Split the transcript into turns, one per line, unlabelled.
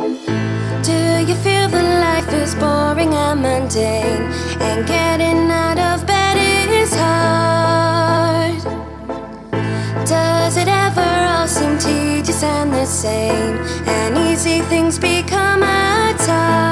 Do you feel that life is boring and mundane, and getting out of bed is hard? Does it ever all seem tedious and the same, and easy things become a task?